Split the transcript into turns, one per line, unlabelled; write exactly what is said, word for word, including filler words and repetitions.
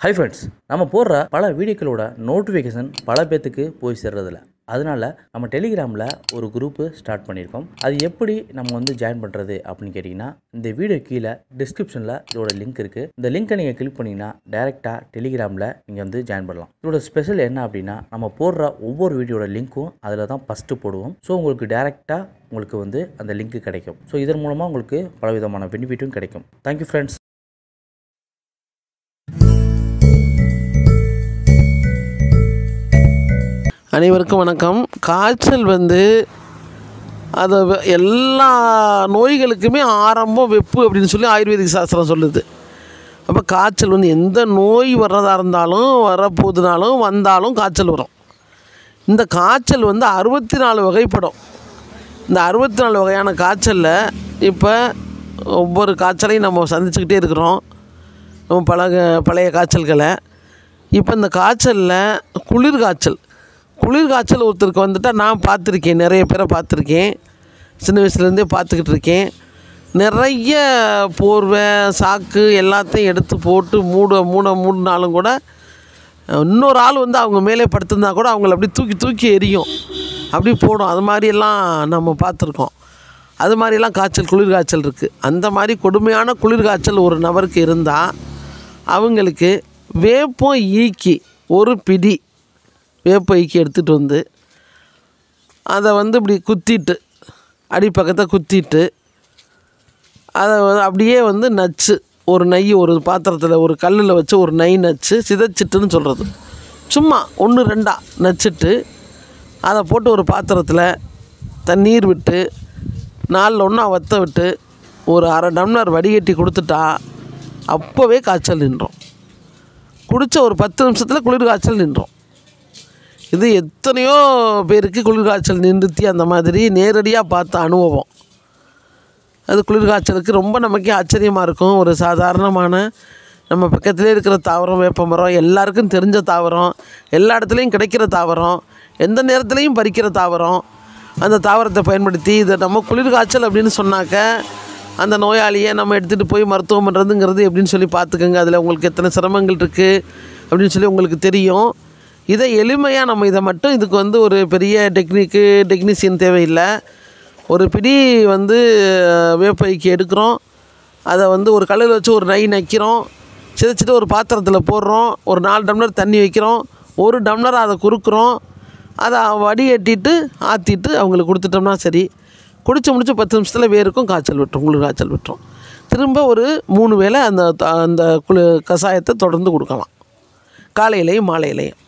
Hi friends, நம்ம போடுற பல வீடியோக்களோட நோட்டிஃபிகேஷன் பல பேத்துக்கு போய் சேர்றதில்ல. அதனால நம்ம டெலிகிராமில் ஒரு குரூப் ஸ்டார்ட் பண்ணியிருக்கோம். அது எப்படி நம்ம வந்து ஜாயின் பண்ணுறது அப்படின்னு கேட்டிங்கன்னா, இந்த வீடியோ கீழே டிஸ்கிரிப்ஷனில் இதோட லிங்க் இருக்குது. இந்த லிங்க்கை நீங்கள் கிளிக் பண்ணிங்கன்னா டேரெக்டாக டெலிகிராமில் நீங்கள் வந்து ஜாயின் பண்ணலாம். இதோட ஸ்பெஷல் என்ன அப்படின்னா, நம்ம போடுற ஒவ்வொரு வீடியோட லிங்க்கும் அதில் தான் ஃபஸ்ட்டு போடுவோம். ஸோ உங்களுக்கு டேரெக்டாக உங்களுக்கு வந்து அந்த லிங்க்கு கிடைக்கும். ஸோ இதன் மூலமாக உங்களுக்கு பலவிதமான பெனிஃபிட்டும் கிடைக்கும். Thank you friends.
அனைவருக்கும் வணக்கம். காய்ச்சல் வந்து அது எல்லா நோய்களுக்குமே ஆரம்பம் வெப்பு அப்படின்னு சொல்லி ஆயுர்வேதிக் சாஸ்திரம் சொல்லுது. அப்போ காய்ச்சல் வந்து எந்த நோய் வர்றதா இருந்தாலும் வரப்போதுனாலும் வந்தாலும் காய்ச்சல் வரும். இந்த காய்ச்சல் வந்து அறுபத்தி நாலு வகைப்படும். இந்த அறுபத்தி நாலு வகையான காய்ச்சலில் இப்போ ஒவ்வொரு காய்ச்சலையும் நம்ம சந்திச்சுக்கிட்டே இருக்கிறோம், நம்ம பழக பழைய காய்ச்சல்களை. இப்போ இந்த காய்ச்சலில் குளிர் காய்ச்சல் குளிர் காய்ச்சல் ஒருத்தருக்கு வந்துட்டால் நான் பார்த்துருக்கேன், நிறைய பேரை பார்த்துருக்கேன், சின்ன வயசுலேருந்தே பார்த்துக்கிட்டு இருக்கேன். நிறைய போர்வை சாக்கு எல்லாத்தையும் எடுத்து போட்டு மூட மூட மூடினாலும் கூட இன்னொரு ஆள் வந்து அவங்க மேலே படுத்திருந்தா கூட அவங்கள அப்படி தூக்கி தூக்கி எரியும், அப்படி போடும். அது மாதிரியெல்லாம் நம்ம பார்த்துருக்கோம். அது மாதிரிலாம் காய்ச்சல் குளிர் காய்ச்சல் இருக்குது. அந்த மாதிரி கொடுமையான குளிர் காய்ச்சல் ஒரு நபருக்கு இருந்தால் அவங்களுக்கு வேப்பம் ஈக்கி ஒரு பிடி வேப்ப ஈக்கி எடுத்துகிட்டு வந்து அதை வந்து இப்படி குத்திட்டு அடிப்பக்கத்தை குத்திட்டு அதை அப்படியே வந்து நச்சு ஒரு நெய் ஒரு பாத்திரத்தில் ஒரு கல்லில் வச்சு ஒரு நெய் நச்சு சிதைச்சிட்டுன்னு சொல்கிறது. சும்மா ஒன்று ரெண்டாக நச்சுட்டு அதை போட்டு ஒரு பாத்திரத்தில் தண்ணீர் விட்டு நாலில் ஒன்றா வற்ற விட்டு ஒரு அரை டம்ளர் வடிகட்டி கொடுத்துட்டா அப்போவே காய்ச்சல் நின்றோம். குடித்த ஒரு பத்து நிமிஷத்தில் குளிர் காய்ச்சல் நின்றோம். இது எத்தனையோ பேருக்கு குளிர் காய்ச்சல் நிறுத்தி அந்த மாதிரி நேரடியாக பார்த்த அனுபவம். அது குளிர் காய்ச்சலுக்கு ரொம்ப நமக்கே ஆச்சரியமாக இருக்கும். ஒரு சாதாரணமான நம்ம பக்கத்திலே இருக்கிற தாவரம் வேப்ப மரம், எல்லாருக்கும் தெரிஞ்ச தாவரம், எல்லா இடத்துலையும் கிடைக்கிற தாவரம், எந்த நேரத்துலையும் பறிக்கிற தாவரம். அந்த தாவரத்தை பயன்படுத்தி இதை நம்ம குளிர் காய்ச்சல் அப்படின்னு சொன்னாக்க அந்த நோயாளியை நம்ம எடுத்துகிட்டு போய் மருத்துவம் பண்ணுறதுங்கிறது எப்படின்னு சொல்லி பார்த்துக்கோங்க. அதில் உங்களுக்கு எத்தனை சிரமங்கள் இருக்குது அப்படின்னு சொல்லி உங்களுக்கு தெரியும். இதை எளிமையாக நம்ம இதை மட்டும் இதுக்கு வந்து ஒரு பெரிய டெக்னிக்கு டெக்னீஷியன் தேவையில்லை. ஒரு பிடி வந்து வேப்பைக்கு எடுக்கிறோம், அதை வந்து ஒரு கல்லில் வச்சு ஒரு நெய் நக்கிறோம், சிதைச்சிட்டு ஒரு பாத்திரத்தில் போடுறோம், ஒரு நாலு டம்ளர் தண்ணி வைக்கிறோம், ஒரு டம்ளர் அதை குறுக்குறோம், அதை வடிகட்டிட்டு ஆற்றிட்டு அவங்களுக்கு கொடுத்துட்டோம்னா சரி. குடிச்சு முடிச்சு பத்து நிமிஷத்தில் வேருக்கும் காய்ச்சல் விட்டுரும், குளிர் காய்ச்சல் விட்டுரும். திரும்ப ஒரு மூணு வேளை அந்த அந்த குளி கஷாயத்தை தொடர்ந்து கொடுக்கலாம், காலையிலையும் மாலையிலையும்.